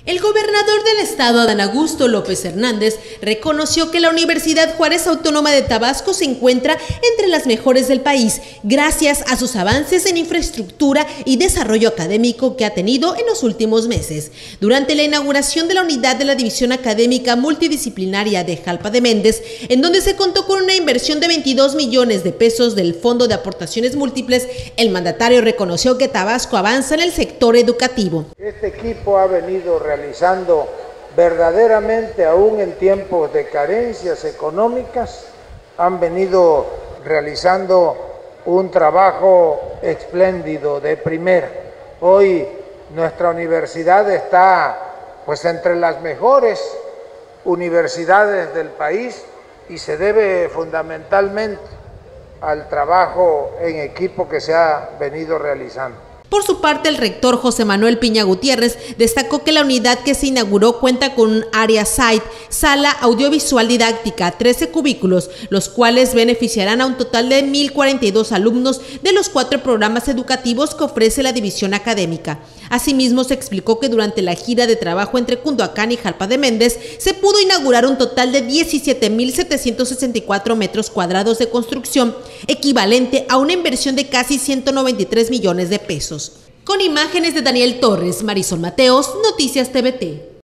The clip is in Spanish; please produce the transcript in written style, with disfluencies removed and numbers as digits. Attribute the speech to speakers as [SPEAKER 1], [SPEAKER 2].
[SPEAKER 1] El gobernador del estado, Adán Augusto López Hernández, reconoció que la Universidad Juárez Autónoma de Tabasco se encuentra entre las mejores del país, gracias a sus avances en infraestructura y desarrollo académico que ha tenido en los últimos meses. Durante la inauguración de la unidad de la División Académica Multidisciplinaria de Jalpa de Méndez, en donde se contó con una inversión de 22 millones de pesos del Fondo de Aportaciones Múltiples, el mandatario reconoció que Tabasco avanza en el sector educativo.
[SPEAKER 2] Este equipo ha venido realizando verdaderamente, aún en tiempos de carencias económicas, han venido realizando un trabajo espléndido, de primera. Hoy nuestra universidad está entre las mejores universidades del país y se debe fundamentalmente al trabajo en equipo que se ha venido realizando.
[SPEAKER 1] Por su parte, el rector José Manuel Piña Gutiérrez destacó que la unidad que se inauguró cuenta con un área site, sala audiovisual didáctica, 13 cubículos, los cuales beneficiarán a un total de 1,042 alumnos de los 4 programas educativos que ofrece la división académica. Asimismo, se explicó que durante la gira de trabajo entre Cunduacán y Jalpa de Méndez se pudo inaugurar un total de 17,764 metros cuadrados de construcción, equivalente a una inversión de casi 193 millones de pesos. Con imágenes de Daniel Torres, Marisol Mateos, Noticias TVT.